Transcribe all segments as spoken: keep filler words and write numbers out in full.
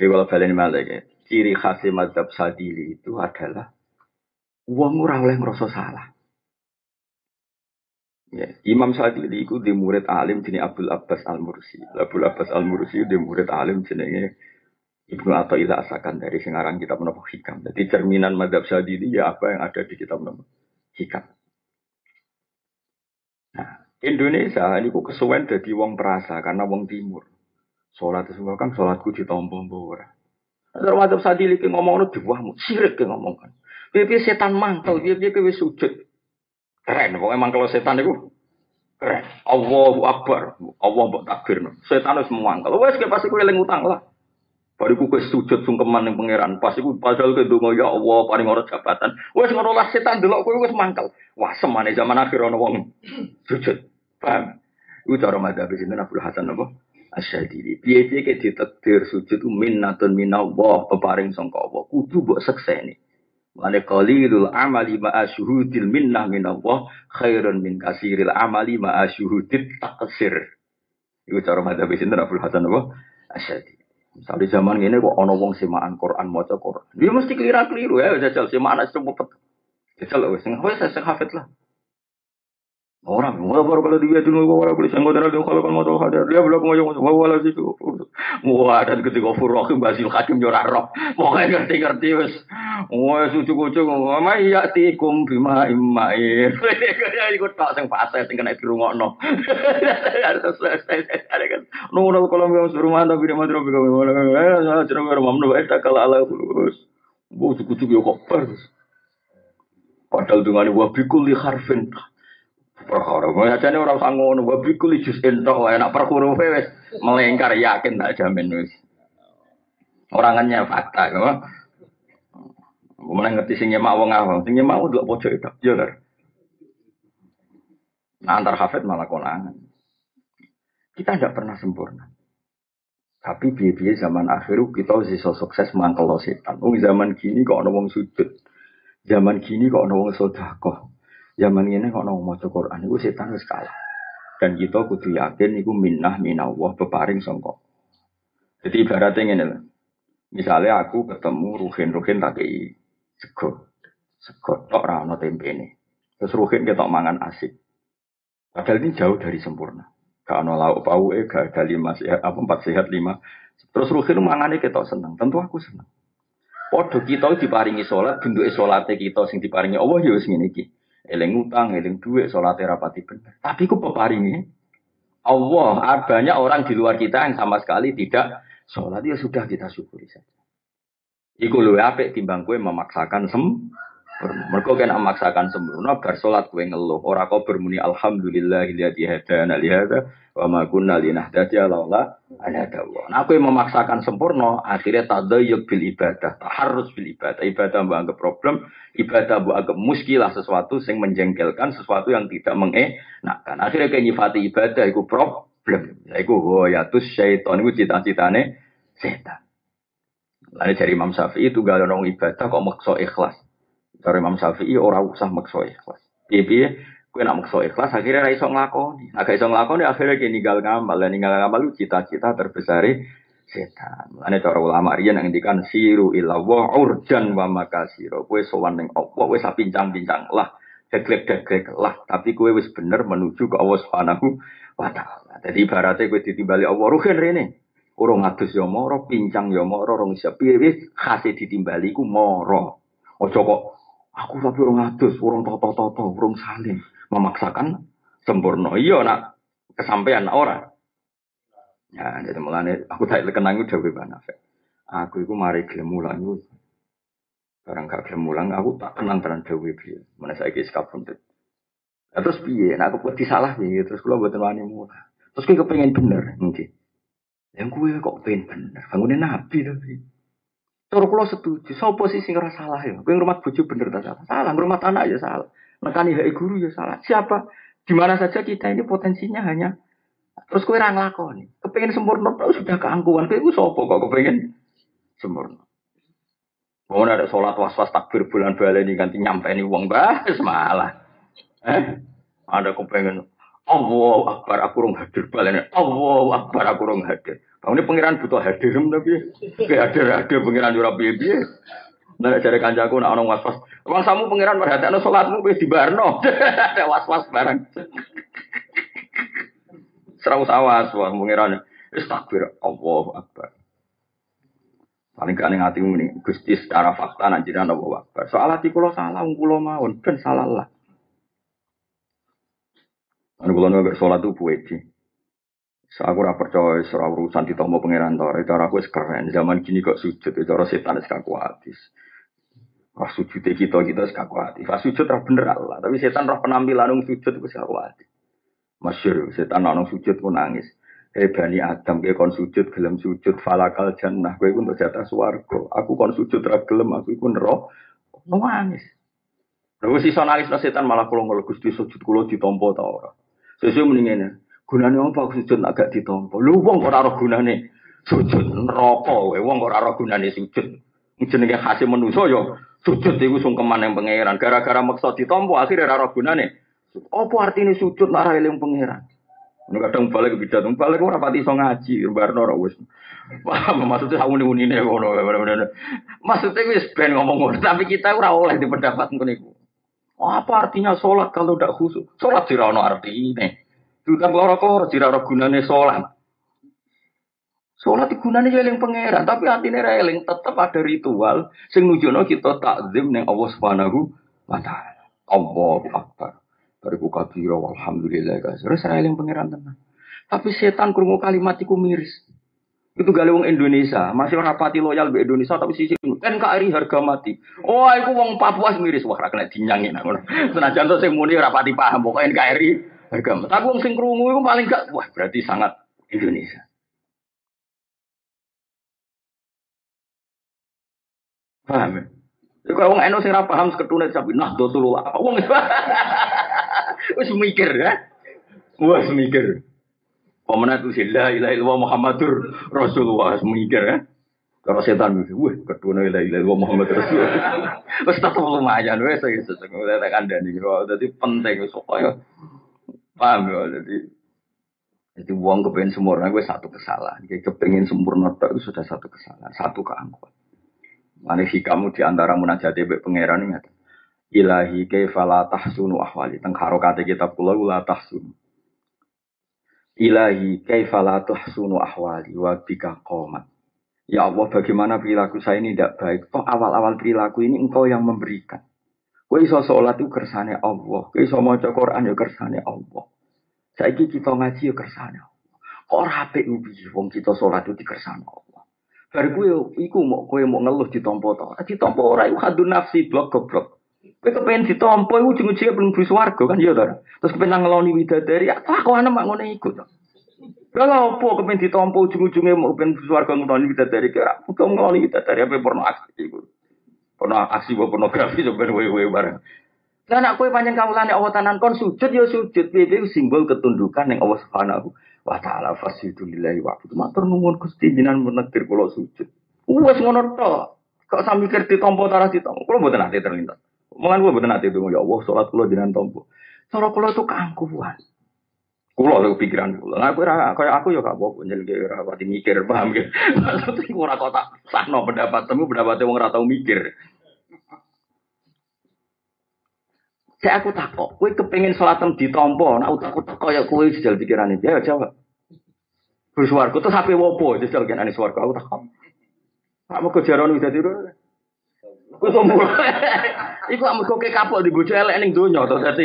Jadi kalau balen malik ya, ciri khas mazhab Sadili itu adalah wong ora oleh ngrasa salah. Ya, Imam Sadili itu di murid alim jenenge Abdul Abbas Al-Mursi. Abdul Abbas Al-Mursi di murid alim jenenge Ibnu Athaillah As-Sakandari sing aran kitab menapa hikam. Jadi cerminan mazhab Sadili ya apa yang ada di kitab menapa hikam. Nah, Indonesia ini kok kesuwen dadi wong perasa karena wong timur. Salat itu kan salatku ditampa-tampa ora. Terus mazhab Sadili ki ngomongno diwahmu, sirik ki ngomong kan. Piye setan mantel, piye-piye wis sujud. Keren, pokoknya emang kalau setan itu keren. Allahu Akbar, Allah mbok takbir. Setan wis mangkel. Wes ki pasti kowe eling utang lah. Bariku kowe sujud sungkeman ning pangeran. Pas iku padahal kowe ndonga ya Allah paring ora jabatan. Wes ngono lah setan delok kowe wis mangkel. Wah, semane zaman akhir ana wong sujud. Paham? Iku cara madzhab sinten Abdul Hasan apa? Asyadili. Piye-piye ke ditakdir sujud minnatun minallah peparing sangka Allah. Kudu mbok sekseni. Mane qalilul amali ma'a syuhudil minnah minallah khairun min kasiril amali ma'a syuhudit taqsir. Iku cara madzhab sinten Abdul Hasan apa? Asyadili. Misalnya zaman ini kok ana wong semaan Quran maca Quran. Dia mesti keliru-keliru ya jajal semaan aja cepet. Jajal wis sing wis sing hafid lah. Orang, mau baru kalau dia dulu orang boleh sanggup dari kalau kalau mau tahu dia belum mau yang mau wala situ. Wah dan ketika furokim basil hakim jorah roh, mau kayak ngerti ngerti wes. Wah sucu kucu, mama iya tikum bima imair. Kayak ikut tak sang fase tinggal naik rumah no. Ada selesai ada kan. Nunggu kalau mau suruh mana tapi dia mau terus bilang mana. Eh cerita rumah no, eh tak kalah ala terus. Bu sucu kucu yo kok terus. Padahal dengan wabikul li harfin. Perkara, macamnya orang sanggup wabi kulit jus entok, enak perkara wes melengkar yakin tak jamin wes. Orangannya fakta, kan? Kemudian ngerti sing nyemak wong awam, sing nyemak udah pojok itu, ya kan? Nah, antar hafid malah konangan. Kita tidak pernah sempurna. Tapi biaya zaman akhir kita bisa sukses mangkel setan. Wong zaman kini kok ana wong sujud, zaman kini kok ana wong sedekah. Zaman ini kok nang maca Quran iku setan wis kalah. Dan kita kudu yakin iku minnah minallah peparing sangka. Jadi ibaratnya ngene lho. Misale aku ketemu Ruhin-Ruhin tak kei sego. Sego tok ora ana tempene. Terus Ruhin ketok mangan asik. Padahal ini jauh dari sempurna. Gak ana lauk pauke, gak ada lima sehat apa empat sehat lima. Terus Ruhin mangane ketok seneng. Tentu aku seneng. Padha kita diparingi salat, bentuke salate kita sing diparingi Allah ya wis ngene iki. Eling utang, eling duit, sholat rapati bener. Tapi ku peparingi Allah, banyak orang di luar kita yang sama sekali tidak sholat, ya sudah kita syukuri saja. Iku luwe apik timbang kowe memaksakan sempurna. Mergo kena memaksakan sempurna bar salat kowe ngeluh, ora kok bermuni alhamdulillahilladzi hadana li hadza wa ma kunna linahtadiya laula an hadallah. Nah kowe memaksakan sempurna, akhirnya tadayyub bil ibadah, taharrus bil ibadah. Ibadah mbok anggap problem, ibadah mbok anggap muskilah sesuatu yang menjengkelkan, sesuatu yang tidak mengenakkan. Akhirnya kowe nyifati ibadah iku problem. Iku hoyatus syaitan iku cita-citane setan. Lalu dari Imam Syafi'i itu gak ada orang ibadah kok maksa ikhlas. Dari Imam Syafi'i orang usah maksa ikhlas. Piye-piye, gue nak maksa ikhlas akhirnya ra iso nglakoni. Nah, gak iso nglakoni akhirnya kayak ninggal ngamal. Dan ninggal ngamal itu cita-cita terbesar setan. Lalu cara ulama riyen yang ngendikan siru ila wa urjan wa makasiro. Kowe sowan ning Allah, wis pincang-pincang lah, deglek-deglek lah, tapi kowe wis bener menuju ke Allah Subhanahu wa taala. Jadi ibaratnya kowe ditimbali Allah ruhen rene. Urung ngadus ya moro, pincang ya moro, rong isa piye wis khase ditimbali ku moro. Aja kok aku tapi urung ngadus, urung toto-toto, urung saling memaksakan sempurna. Iya nak kesampaian ora. Ya, jadi mulane aku tak kenang itu dhewe banget. Aku iku mari gelem mulang iku. Barang gak gelem mulang aku tak kenang tenan dhewe piye. Mana saiki skapuntet. Terus piye? Nek aku wedi salah piye? Terus kula mboten wani mulang. Terus ki kepengin bener, nggih. Yang gue kok pengen bener, bangunin nabi tapi. Cara kula setuju, sapa sih sing ora salah ya? Kowe ngrumat bojo bener ta salah? Salah, ngrumat anak ya salah. Nekani hak guru ya salah. Siapa? Di mana saja kita ini potensinya hanya terus kowe ra nglakoni. Kepengin sempurna tok sudah keangkuhan. Kowe iku sapa kok kepengin sempurna? Wong ada salat was-was takbir bulan baleni ganti nyampeni wong bah, wis malah. Eh? Ada kepengin Allahu Akbar aku rong hadir balene. Allahu Akbar aku rong hadir. Bang ini pangeran butuh hadir tapi kayak hadir hadir pangeran ora piye-piye. Nek jare kancaku nek ana was-was, wong samu pangeran merhatekno salatmu wis dibarno. Ada was-was barang. Serau sawas wong pangeran. Wis takbir Allahu Akbar. Paling gak ning atimu ini Gusti secara fakta nek jenengan Allahu Akbar. Soal ati kula salah wong kula mawon ben salah lah. Anu kula nek salat itu puji. Aku ora percaya ora urusan ditompo pangeran to. Cara aku wis keren. Zaman gini kok sujud cara setan wis kakuatis. Pas sujud kita kita wis kakuatis. Pas sujud ra bener Allah, tapi setan roh penampilan nang sujud wis kakuatis. Masyhur setan nang sujud pun nangis. Eh Bani Adam ke kon sujud gelem sujud falakal jannah kowe iku untuk jatah swarga. Aku kon sujud ra gelem aku iku neraka. Nangis. Lha wis iso nangis setan malah kula ngel Gusti sujud kula ditampa ta ora. Sesuk muni ngene. Gunane apa aku sujud agak ditampa. Lho wong ora ora gunane sujud neraka kowe wong ora ora gunane sujud. Jenenge khase manusa ya sujud iku sungkeman ning pangeran. Gara-gara maksa ditampa akhire ora ora gunane. Apa artine sujud nek ora eling pangeran? Nek kadang balik bidat, balik ora pati iso ngaji, barno ora wis. Paham maksudnya sak muni-munine ngono. Maksudnya wis ben ngomong ngono, tapi kita ora oleh di pendapat ngono iku. Apa artinya sholat kalau tidak khusyuk? Sholat tidak ada artinya. Sudah keloro-keloro tidak ada gunanya sholat. Sholat itu gunanya eling pangeran, tapi artinya eling tetap ada ritual sing nujono kita takzim ning Allah Subhanahu wa taala. Allahu Akbar. Bariku kabira walhamdulillah guys. Terus eling pangeran tenan. Tapi setan krungu kalimat iku miris. Itu gale wong Indonesia, masih ora pati loyal mbek Indonesia tapi sisi N K R I harga mati. Oh, iku wong Papua miris wah ra kena dinyangi nak ngono. Senajan to sing muni ora pati paham pokoke N K R I harga mati. Tapi wong sing krungu iku paling gak wah berarti sangat Indonesia. Paham ya? Iku wong N U sing ora paham seketune sapi nah Rasulullah. Wong wis mikir ya. Wis mikir. Pemenang itu la ilaha illallah Muhammadur Rasulullah mikir ya. Kalau setan itu, wah kedua la ilaha illallah Muhammadur Rasulullah. Wis tetep lumayan wis iso tak kandhani. Dadi penting supaya paham ya. Jadi jadi wong kepengen sempurna gue satu kesalahan. Kayak kepengen sempurna itu sudah satu kesalahan, satu keangkuhan. Mane kamu di antara munajat mbek pangeran ini Ilahi kaifala tahsunu ahwali. Teng harokate kitab kula la tahsunu. Ilahi kaifala tahsunu ahwali wa bika qomat. Ya Allah, bagaimana perilaku saya ini tidak baik. Toh awal-awal perilaku ini engkau yang memberikan. Kowe iso salat itu kersane Allah. Kowe iso maca Quran ya kersane Allah. Saiki kita ngaji ya kersane Allah. Kok ora apik piye wong kita salat itu dikersane Allah. Bar kowe iku mok kowe mok ngeluh ditampa to. Ditampa ora iku hadun nafsi blok goblok. Kowe kepen ditampa iku ujung-ujunge ben mlebu swarga kan ya to. Terus kepen ngeloni widadari ya kelakuane mak ngono iku to. Lha opo kepen ditampa ujung-ujunge mau ben mlebu swarga ngeloni widadari kira butuh ngeloni widadari apa porno aksi iku. Porno aksi apa pornografi ben wewe bareng. Lah nek kowe pancen kawulane Allah tanan kon sujud ya sujud piye simbol ketundukan ning Allah Subhanahu wa taala fasidu lillahi wa abdu. Matur nuwun Gusti jenengan menekdir kula sujud. Wes ngono to. Kok sami mikir ditampa ta ora ditampa. Kula mboten ate terlintas. Mulan kula mboten ate ndonga ya Allah salat kula jenengan tampa. Cara kula itu keangkuhan. Kula lho pikiran kula. Lah kowe ora kaya aku ya gak apa-apa njenenge ora pati mikir paham ya. Maksudku ora kok tak sahno pendapatmu pendapate wong ora tau mikir. Saya aku takok, kowe kepengin salatem ditampa, nek aku teko ya kowe jajal pikirane. Ya jawab. Wis swarga terus ape wopo jajal kenane swarga aku takok. Pak moko jarone dadi ora. Wis ombo. Iku amko ke kapok di bojo elek ning donya to dadi.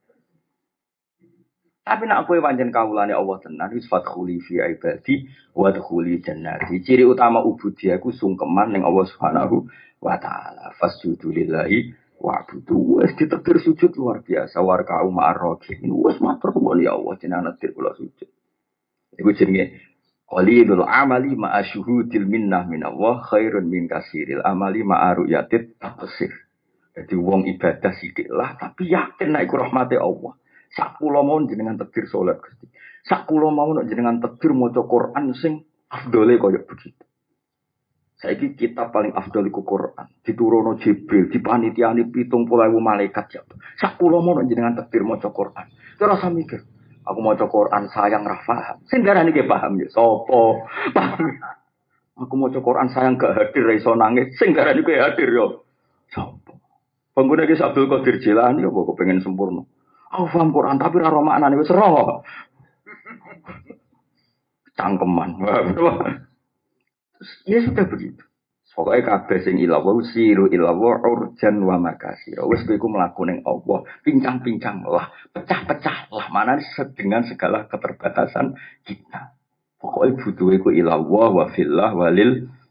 Tapi nek kowe pancen kawulane Allah tenan wis fadkhuli fi ibadi wa dkhuli jannati. Ciri utama ubudiyah ku sungkeman ning Allah Subhanahu wa taala. Fasjudu lillahi wa butuh wes ditekir sujud luar biasa warga umarokin wes matur nuwun ya Allah jenengan netir kula sujud. Iku jenenge qalilul amali ma'a syuhudil minnah min Allah khairun min kasiril amali ma'a ru'yatit taqsir. Jadi wong ibadah sithik lah tapi yakin nek iku rahmate Allah. Sak kula mau jenengan tekir salat Gusti. Sak kula mau nek jenengan tekir maca Quran sing afdole kaya begitu. Saiki kitab paling afdal iku Quran. Diturono Jibril, dipanitiani pitung puluh ribu malaikat ya. Sak kula mau jenengan takdir maca Quran. Ora usah mikir. Aku mau Quran sayang ra paham. Sing darani ki paham ya sapa? Paham. Aku mau Quran sayang gak hadir ra iso nangis. Sing darani ki hadir yo sapa? Pengguna ki Abdul Qadir Jilani apa kepengen sempurna. Aku paham Quran tapi ra ro maknane wis ro. Cangkeman. Ya sudah begitu. Pokoknya kabeh sing ilawa siru ilawa urjan wa makasir. Wis kowe iku mlaku ning Allah, pincang-pincang lah, pecah-pecah lah mana dengan segala keterbatasan kita. Pokoknya butuh iku ilawa wa fillah walil